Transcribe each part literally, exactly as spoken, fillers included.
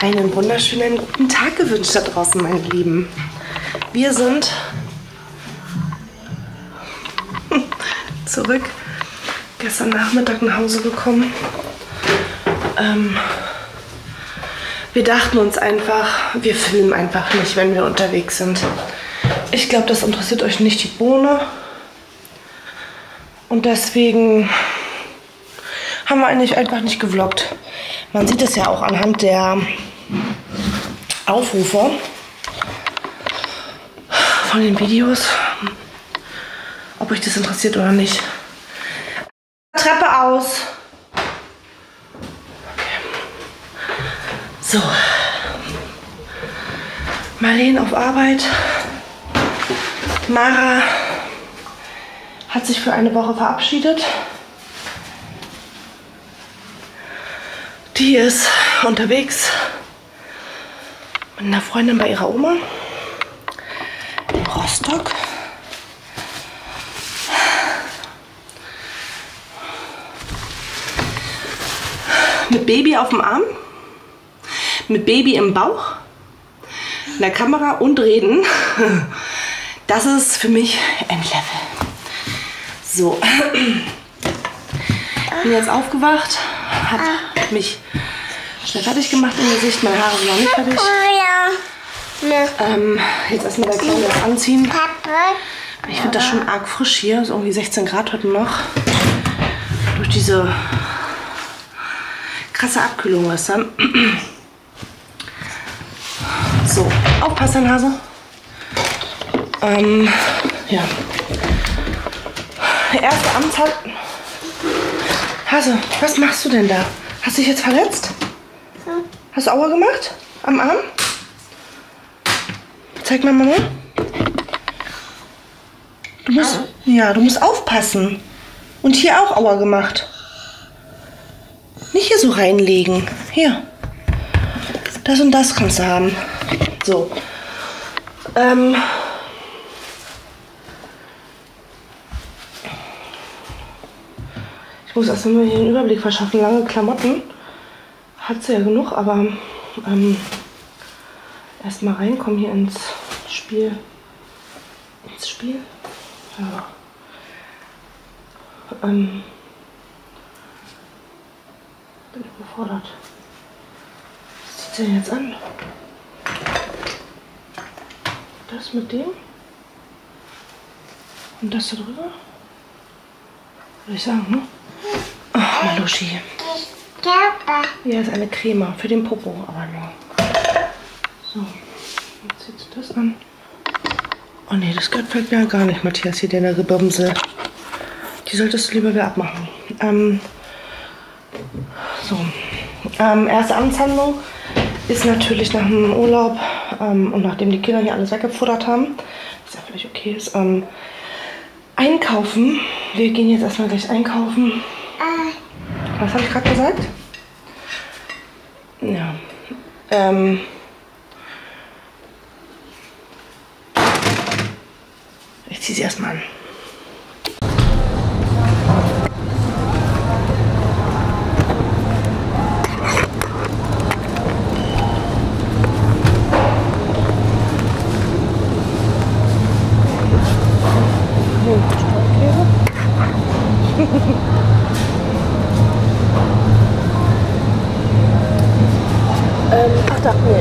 Einen wunderschönen guten Tag gewünscht da draußen, meine Lieben. Wir sind zurück gestern Nachmittag nach Hause gekommen. Ähm, wir dachten uns einfach, wir filmen einfach nicht, wenn wir unterwegs sind. Ich glaube, das interessiert euch nicht die Bohne. Und deswegen haben wir eigentlich einfach nicht gevloggt. Man sieht es ja auch anhand der Aufrufe von den Videos, ob euch das interessiert oder nicht. Treppe aus. Okay. So. Marleen auf Arbeit. Mara hat sich für eine Woche verabschiedet. Die ist unterwegs mit einer Freundin bei ihrer Oma in Rostock. Mit Baby auf dem Arm, mit Baby im Bauch, in der Kamera und reden. Das ist für mich Endlevel. So, bin jetzt aufgewacht, habe mich schnell fertig gemacht im Gesicht, meine Haare sind noch nicht fertig. Ähm, jetzt erstmal der Kleine das anziehen. Ich finde das schon arg frisch hier, ist irgendwie sechzehn Grad heute noch. Durch diese krasse Abkühlung gestern. So, aufpassen, Hase. Ähm, ja. Erste Amtszeit. Hase, was machst du denn da? Hast du dich jetzt verletzt? Hast du Aua gemacht? Am Arm? Zeig mal, Mama. Du musst, ja, du musst aufpassen. Und hier auch Aua gemacht. Nicht hier so reinlegen. Hier. Das und das kannst du haben. So. Ähm. Ich muss erst mal hier einen Überblick verschaffen. Lange Klamotten hat sie ja genug, aber ähm, erst mal reinkommen hier ins Spiel. Ins Spiel? Ja. Ähm, bin überfordert. Was zieht sie denn jetzt an? Das mit dem? Und das da drüber? Würde ich sagen, ne? Oh, Maluschi. Ja, ist eine Creme für den Popo, aber nur. So, jetzt zieht sie das an. Oh ne, das gefällt mir gar nicht, Matthias, hier deine Gebimsel. Die solltest du lieber wieder abmachen. Ähm, so, ähm, erste Amtshandlung ist natürlich nach dem Urlaub ähm, und nachdem die Kinder hier alles weggefuttert haben, was ja völlig okay ist, ähm, einkaufen. Wir gehen jetzt erstmal gleich einkaufen. Was habe ich gerade gesagt? Ja. Ähm. Ich ziehe sie erstmal an. ähm, ach da, nee.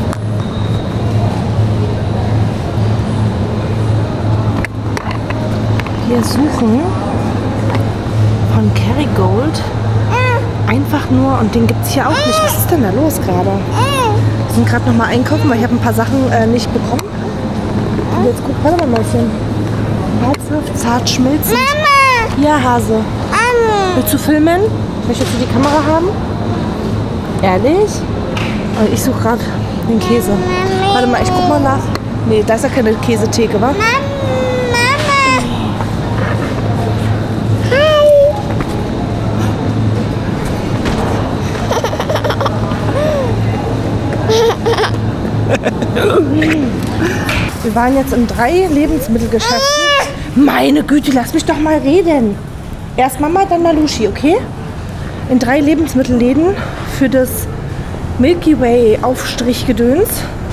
Wir suchen von Kerrygold einfach nur, und den gibt es hier auch nicht. Was ist denn da los gerade? Wir sind gerade noch mal einkaufen, weil ich habe ein paar Sachen äh, nicht bekommen. Und jetzt guck, warte mal, Mäuschen. Herzhaft, zart, schmilzend. Mama! Ja, Hase. Mama. Willst du filmen? Möchtest du die Kamera haben? Ehrlich? Also ich suche gerade den Käse. Mama. Warte mal, ich guck mal nach. Nee, da ist ja keine Käsetheke, wa? Mama. Wir waren jetzt in drei Lebensmittelgeschäften. Meine Güte, lass mich doch mal reden. Erst Mama, dann Maluschi, okay? In drei Lebensmittelläden für das Milky Way Aufstrichgedöns.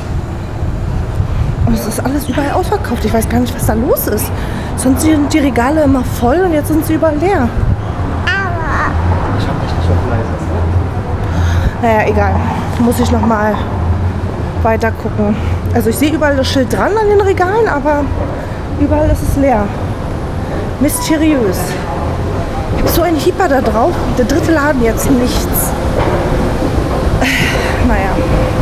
Und es ist alles überall ausverkauft. Ich weiß gar nicht, was da los ist. Sonst sind die Regale immer voll und jetzt sind sie überall leer. Ich hab dich nicht auf leise. Naja, egal. Muss ich noch mal weiter gucken. Also ich sehe überall das Schild dran an den Regalen, aber überall ist es leer. Mysteriös. Ich habe so einen Hieper da drauf. Der dritte Laden jetzt nichts. Naja.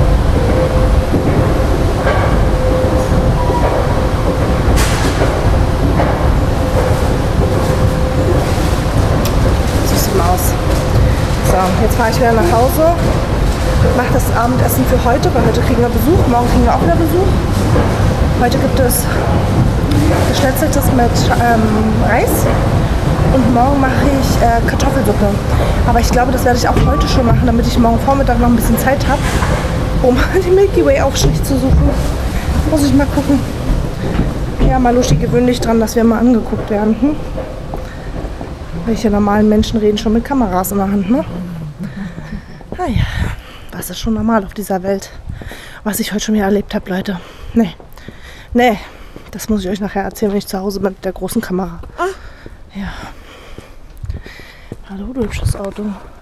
Süße Maus. So, jetzt fahre ich wieder nach Hause. Mache das Abendessen für heute, weil heute kriegen wir Besuch. Morgen kriegen wir auch wieder Besuch. Heute gibt es Geschnetzeltes mit ähm, Reis. Und morgen mache ich äh, Kartoffelsuppe. Aber ich glaube, das werde ich auch heute schon machen, damit ich morgen Vormittag noch ein bisschen Zeit habe, um die Milky Way Aufstrich zu suchen. Muss ich mal gucken. Ja, Malushi, gewöhn dich dran, dass wir mal angeguckt werden. Hm? Welche normalen Menschen reden schon mit Kameras in der Hand, ne? Naja, das ist schon normal auf dieser Welt. Was ich heute schon wieder erlebt habe, Leute. Nee, nee, das muss ich euch nachher erzählen, wenn ich zu Hause bin mit der großen Kamera. Ja. Hallo, du hübsches Auto.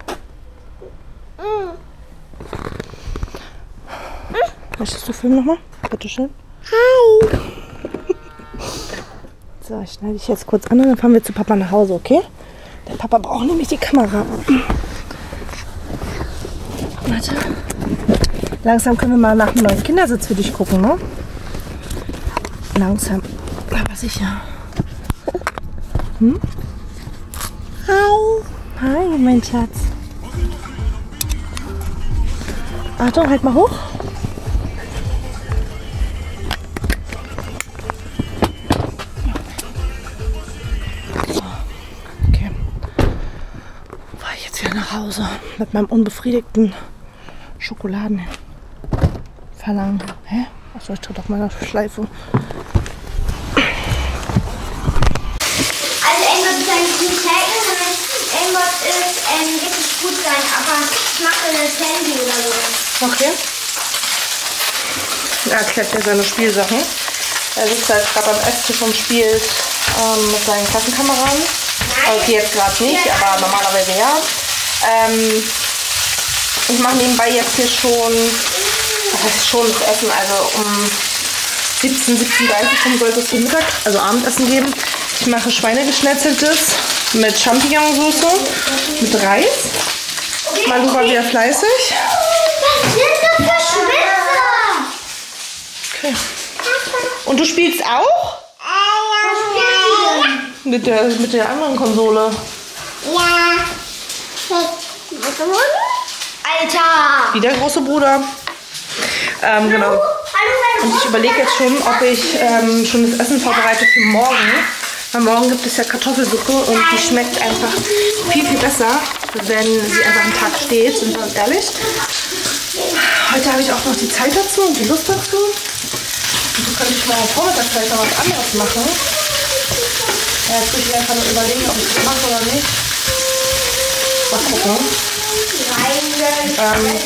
Möchtest du filmen nochmal? Bitteschön. Hi. So, ich schneide dich jetzt kurz an und dann fahren wir zu Papa nach Hause, okay? Der Papa braucht nämlich die Kamera. Warte. Langsam können wir mal nach einem neuen Kindersitz für dich gucken, ne? Langsam. Aber sicher. Hm? Hi. Hi, mein Schatz. Achtung, halt mal hoch. So, okay. Fahre ich jetzt wieder nach Hause mit meinem unbefriedigten Schokoladenverlangen. Hä? Achso, ich tritt auf meiner Schleife. Aimbot ist ähm, richtig gut sein, aber ich mache das Handy oder so. Okay. Er erklärt mir seine Spielsachen. Er sitzt halt gerade am Esstisch und spielt ähm, mit seinen Klassenkameraden. Also jetzt gerade nicht, aber normalerweise ja. Ähm, ich mache nebenbei jetzt hier schon, das heißt schon das Essen, also um siebzehn, siebzehn Uhr dreißig rum sollte es hier Mittag, also Abendessen geben. Ich mache Schweinegeschnetzeltes mit Champignonsauce, mit Reis. Malu war wieder fleißig. Was sind das für Schwänze? Okay. Und du spielst auch? Was spielt ihr? Mit der, mit der anderen Konsole. Ja. Alter! Wie der große Bruder. Ähm, genau. Und ich überlege jetzt schon, ob ich ähm, schon das Essen vorbereite für morgen. Weil morgen gibt es ja Kartoffelsuppe und die schmeckt einfach viel, viel besser, wenn sie einfach am Tag steht, sind wir uns ehrlich. Heute habe ich auch noch die Zeit dazu und die Lust dazu. Und so könnte ich morgen Vormittag vielleicht noch was anderes machen. Ja, jetzt muss ich einfach nur überlegen, ob ich das mache oder nicht. Mal gucken. Ähm,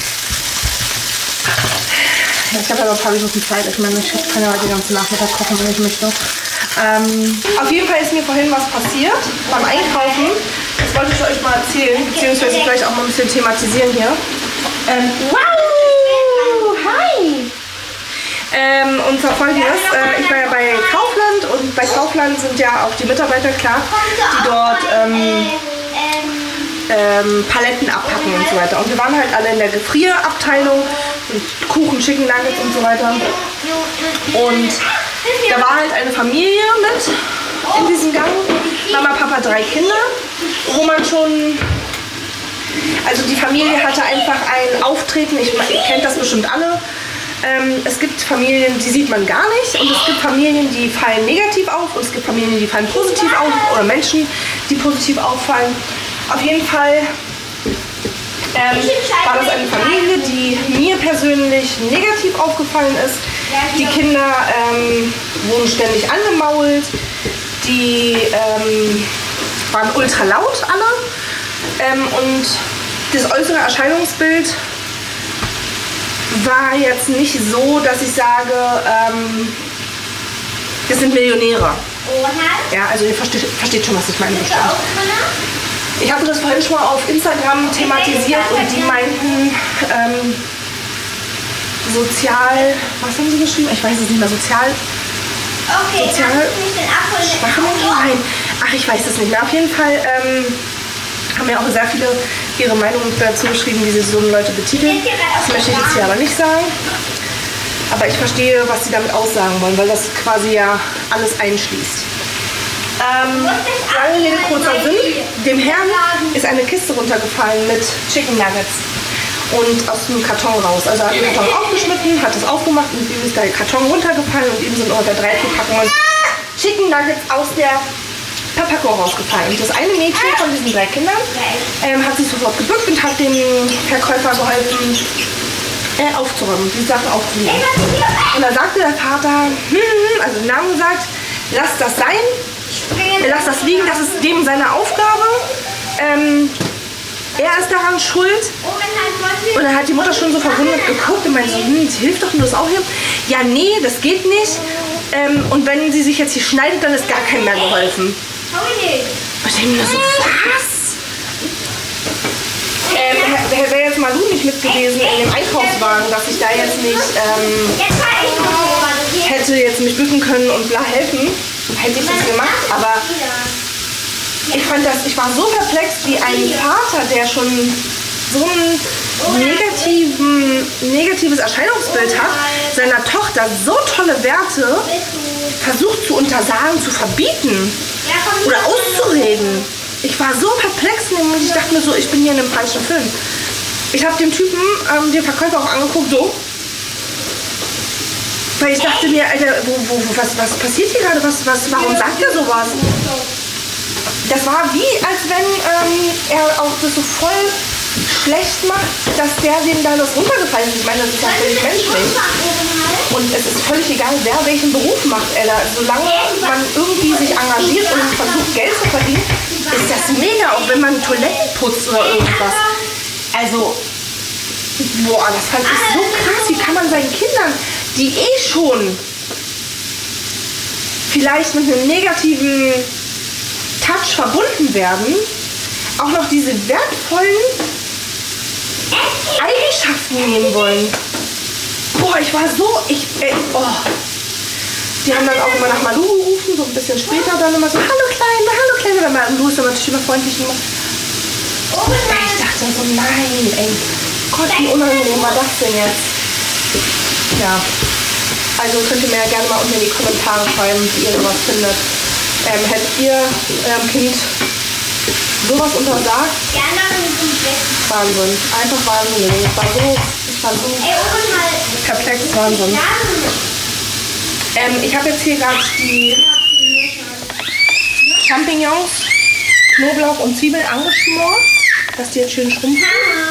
ja, ich habe ja noch ein paar Minuten Zeit. Ich meine, ich kann ja heute den ganzen Nachmittag kochen, wenn ich möchte. Ähm, auf jeden Fall ist mir vorhin was passiert beim Einkaufen. Das wollte ich euch mal erzählen, beziehungsweise vielleicht auch mal ein bisschen thematisieren hier. Ähm, wow! Hi! Ähm, und zwar folgendes, äh, ich war ja bei Kaufland und bei Kaufland sind ja auch die Mitarbeiter, klar, die dort ähm, ähm, Paletten abpacken und so weiter. Und wir waren halt alle in der Gefrierabteilung, und Kuchen, Chicken Nuggets und so weiter. Und da war halt eine Familie mit in diesem Gang. Mama, Papa, drei Kinder. Wo man schon... Also die Familie hatte einfach ein Auftreten, ich, ihr kennt das bestimmt alle. Ähm, es gibt Familien, die sieht man gar nicht. Und es gibt Familien, die fallen negativ auf. Und es gibt Familien, die fallen positiv auf. Oder Menschen, die positiv auffallen. Auf jeden Fall ähm, war das eine Familie, die mir persönlich negativ aufgefallen ist. Die Kinder ähm, wurden ständig angemault, die ähm, waren ultra laut alle ähm, und das äußere Erscheinungsbild war jetzt nicht so, dass ich sage, ähm, das sind Millionäre. Ja, also ihr versteht, versteht schon, was ich meine bestimmt. Ich hatte das vorhin schon mal auf Instagram thematisiert und die meinten, ähm, sozial, was haben sie geschrieben? Ich weiß es nicht mehr, sozial... Okay, sozial schwache Menschen? Nein. Ach, ich weiß es nicht mehr. Auf jeden Fall ähm, haben mir auch sehr viele ihre Meinung dazu geschrieben, wie sie so Leute betiteln. Das möchte ich jetzt hier aber nicht sagen. Aber ich verstehe, was sie damit aussagen wollen, weil das quasi ja alles einschließt. Ähm, lange Rede, kurzer Sinn. Dem Herrn ist eine Kiste runtergefallen mit Chicken Nuggets. Und aus dem Karton raus. Also er hat den Karton aufgeschnitten, hat es aufgemacht und ihm ist der Karton runtergefallen und ihm sind ungefähr drei Packungen Chicken Nuggets aus der Verpackung rausgefallen. Und das eine Mädchen von diesen drei Kindern ähm, hat sich sofort gebückt und hat dem Verkäufer geholfen, äh, aufzuräumen, die Sachen aufzunehmen. Und da sagte der Vater, hm, also den Namen gesagt, lass das sein, lass das liegen, das ist dem seine Aufgabe. Ähm, Er ist daran schuld. Und dann hat die Mutter schon so verwundert geguckt und meinte so, hm, hilft doch nur das auch hier. Ja, nee, das geht nicht. Ähm, und wenn sie sich jetzt hier schneidet, dann ist gar keinem mehr geholfen. Und ich denke mir so, was? Ähm, Wäre wär jetzt Malu nicht mit gewesen in dem Einkaufswagen, dass ich da jetzt nicht ähm, hätte jetzt mich bücken können und bla helfen, hätte ich das gemacht. Aber ich fand das, ich war so perplex, wie ein Vater, der schon so ein negativen, negatives Erscheinungsbild hat, seiner Tochter so tolle Werte versucht zu untersagen, zu verbieten oder auszureden. Ich war so perplex, nämlich ich dachte mir so, ich bin hier in einem falschen Film. Ich habe dem Typen, ähm, den Verkäufer auch angeguckt, so. Weil ich dachte mir, Alter, wo, wo, was, was passiert hier gerade? Was, was, warum sagt er sowas? Das war wie, als wenn ähm, er auch das so voll schlecht macht, dass der dem da das runtergefallen ist. Ich meine, das ist ja völlig menschlich. Und es ist völlig egal, wer welchen Beruf macht. Äh, solange man irgendwie sich engagiert und versucht, Geld zu verdienen, ist das mega, auch wenn man Toiletten putzt oder irgendwas. Also, boah, das fand ich so krass. Wie kann man seinen Kindern, die eh schon vielleicht mit einem negativen Touch verbunden werden, auch noch diese wertvollen Eigenschaften nehmen wollen. Boah, ich war so, ich, ey, oh. Die haben dann auch immer nach Malu gerufen, so ein bisschen später dann immer so, hallo Kleine, hallo Kleine, weil Malu ist dann natürlich immer freundlich immer. Ey, ich dachte so, nein, ey, Gott, wie unangenehm war das denn jetzt? Ja, also könnt ihr mir ja gerne mal unten in die Kommentare schreiben, wie ihr sowas findet. Ähm, hättet ihr eurem Kind sowas untersagt? Wahnsinn. Einfach Wahnsinn. Ich war so, ich war so perplex, Wahnsinn. Ähm, ich habe jetzt hier gerade die Champignons, Knoblauch und Zwiebeln angeschmort, dass die jetzt schön schrumpfen.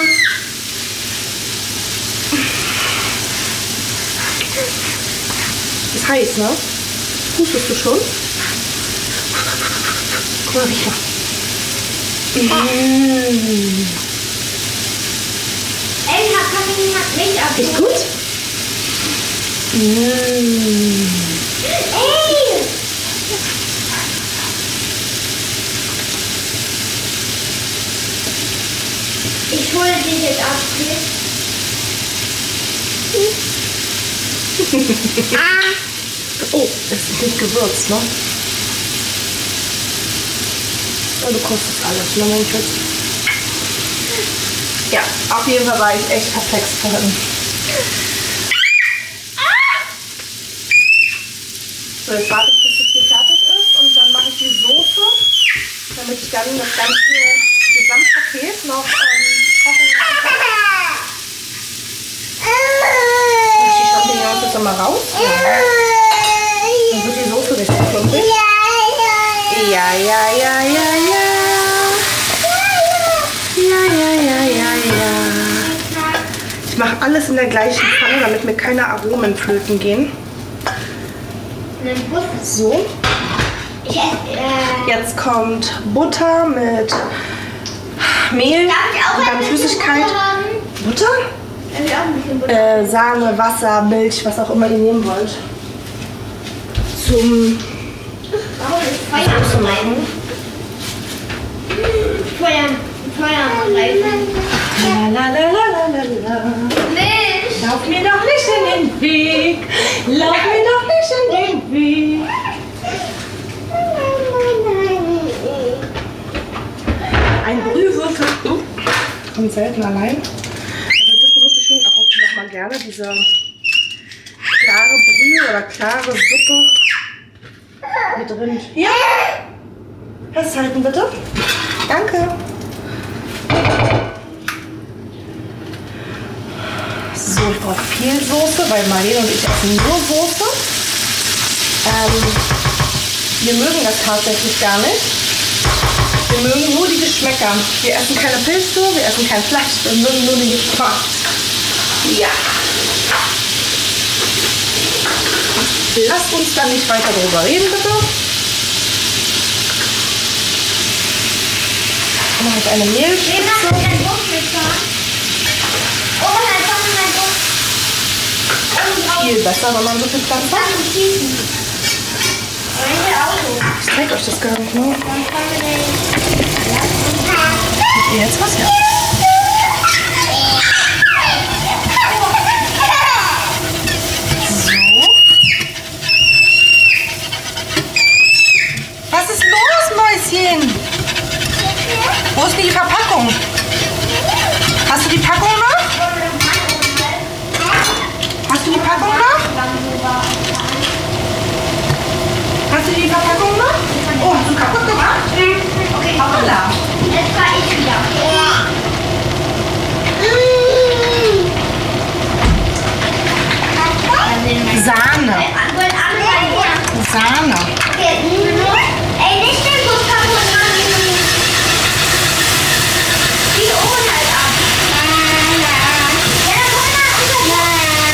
Ist heiß, ne? Hustest du schon? Guck mal, riech mal. Mmh. Ist gut? Mmh. Ich hole dich jetzt ab. Oh, das ist nicht gewürzt, ne? Oh, du kostest alles, ne, mein Schatz? Ja, auf jeden Fall war ich echt perplex vorhin. So, jetzt warte ich, bis das hier fertig ist und dann mache ich die Soße, damit ich dann das ganze Gesamtpaket noch ähm, kochen kann. Ich die Champignons jetzt nochmal raus. Ja. Dann wird die Soße richtig klumpig. Ja, ja, ja, ja, ja. Ja, ja, ja, ja, ja. Ich mache alles in der gleichen Pfanne, damit mir keine Aromen flöten gehen. So. Jetzt kommt Butter mit Mehl und dann Flüssigkeit. Butter? äh, Sahne, Wasser, Milch, was auch immer ihr nehmen wollt. Zum Soße machen. Feuer, Feuerreifen. La la la la la la. Milch. Lauf mir doch nicht in den Weg. Lauf mir doch nicht in den Weg. Ein Brühwürfel. Oh, kommt selten allein. Also das benutze ich schon ab und zu noch mal gerne. Diese klare Brühe oder klare Suppe mit drin. Ja. Festhalten bitte. Danke. So, ich brauche viel Soße, weil Marlene und ich essen nur Soße. Ähm, wir mögen das tatsächlich gar nicht. Wir mögen nur die Geschmäcker. Wir essen keine Pilze, wir essen kein Fleisch, wir mögen nur den Geschmack. Ja. Lasst uns dann nicht weiter darüber reden, bitte. Dann mache ich eine Mehlspitze. Viel besser, wenn man so viel Platz hat. Ich zeige euch das gar nicht, ne? Habt ihr jetzt was? Ja. So. Was ist los, Mäuschen? Wo ist die Verpackung? Hast du die Packung noch? Hast du die Packung noch? Hast du die Verpackung noch? Oh, hast du kaputt gemacht? Okay, hoppala. Jetzt war ich wieder. Sahne. Sahne. Okay, ey, nicht den Bus kaputt machen. Die Ohren halt ab. Ja, guck mal, unser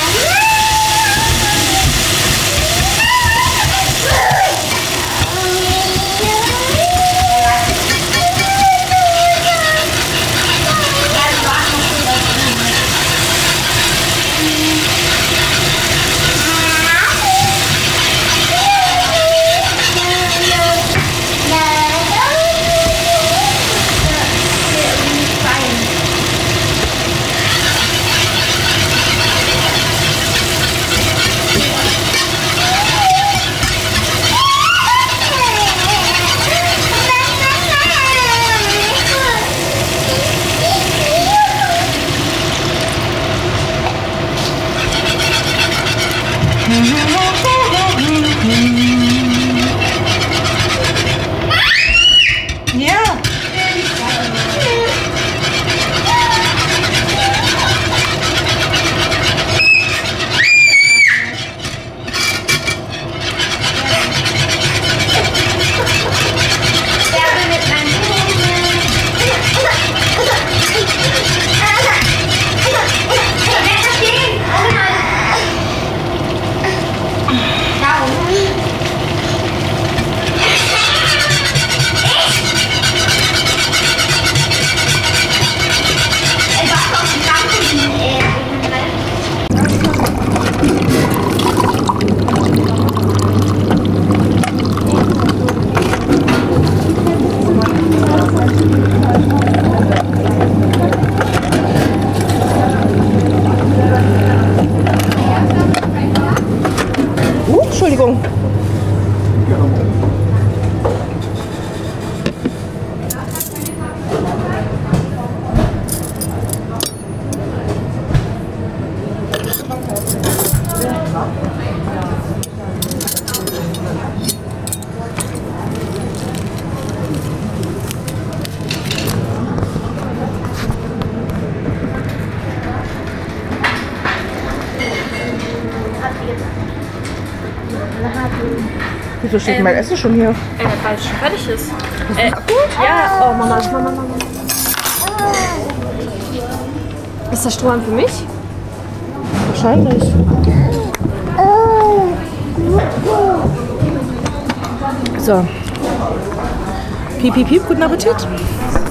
Entschuldigung. Wieso steht ähm, mein Essen schon hier? Äh, weil es schon fertig ist. Äh, gut? Ja, oh Mama, Mama, Mama. Ist das Strohhalm für mich? Wahrscheinlich. So. Piep, piep, piep, guten Appetit.